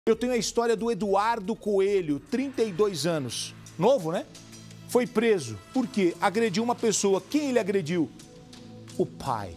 Eu tenho a história do Eduardo Coelho, 32 anos. Novo, né? Foi preso porque agrediu uma pessoa. Quem ele agrediu? O pai.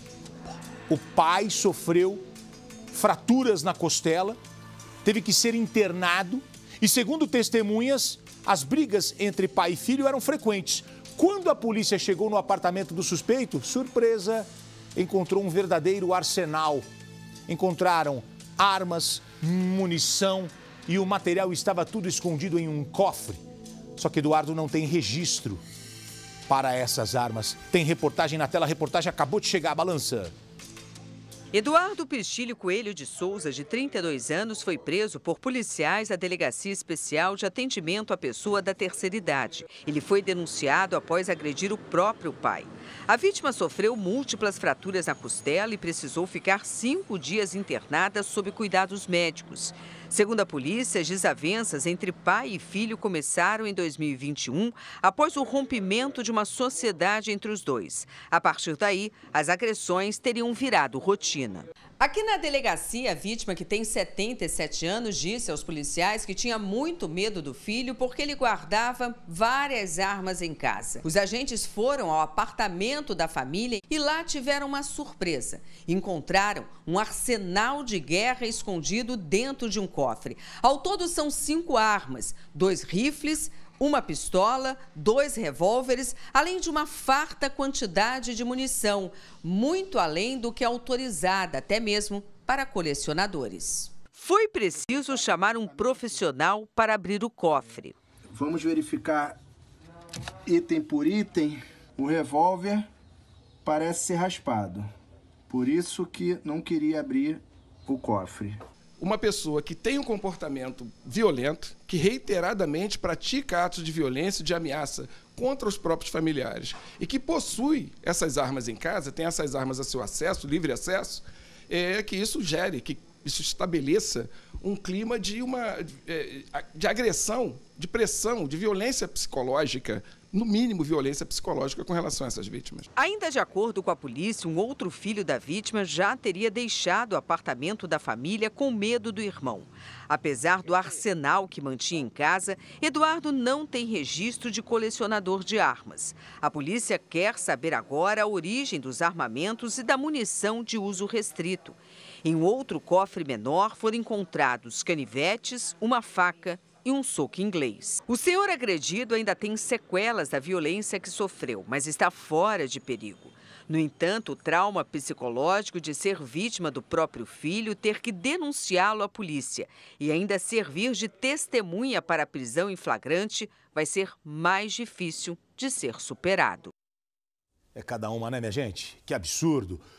O pai sofreu fraturas na costela, teve que ser internado e, segundo testemunhas, as brigas entre pai e filho eram frequentes. Quando a polícia chegou no apartamento do suspeito, surpresa, encontrou um verdadeiro arsenal. Encontraram armas, munição e o material estava tudo escondido em um cofre. Só que Eduardo não tem registro para essas armas. Tem reportagem na tela, a reportagem acabou de chegar, balança. Eduardo Priscílio Coelho de Souza, de 32 anos, foi preso por policiais da Delegacia Especial de Atendimento à Pessoa da Terceira Idade. Ele foi denunciado após agredir o próprio pai. A vítima sofreu múltiplas fraturas na costela e precisou ficar 5 dias internada sob cuidados médicos. Segundo a polícia, as desavenças entre pai e filho começaram em 2021, após o rompimento de uma sociedade entre os dois. A partir daí, as agressões teriam virado rotina. Aqui na delegacia, a vítima, que tem 77 anos, disse aos policiais que tinha muito medo do filho porque ele guardava várias armas em casa. Os agentes foram ao apartamento da família e lá tiveram uma surpresa. Encontraram um arsenal de guerra escondido dentro de um cofre. Ao todo são 5 armas, 2 rifles, uma pistola, 2 revólveres, além de uma farta quantidade de munição, muito além do que é autorizada, até mesmo para colecionadores. Foi preciso chamar um profissional para abrir o cofre. Vamos verificar item por item. O revólver parece ser raspado, por isso que não queria abrir o cofre. Uma pessoa que tem um comportamento violento, que reiteradamente pratica atos de violência e de ameaça contra os próprios familiares e que possui essas armas em casa, tem essas armas a seu acesso, livre acesso, que isso gere, que isso estabeleça um clima de agressão, de pressão, de violência psicológica, no mínimo violência psicológica com relação a essas vítimas. Ainda de acordo com a polícia, um outro filho da vítima já teria deixado o apartamento da família com medo do irmão. Apesar do arsenal que mantinha em casa, Eduardo não tem registro de colecionador de armas. A polícia quer saber agora a origem dos armamentos e da munição de uso restrito. Em um outro cofre menor foram encontrados canivetes, uma faca e um soco inglês. O senhor agredido ainda tem sequelas da violência que sofreu, mas está fora de perigo. No entanto, o trauma psicológico de ser vítima do próprio filho, ter que denunciá-lo à polícia e ainda servir de testemunha para a prisão em flagrante vai ser mais difícil de ser superado. É cada uma, né, minha gente? Que absurdo.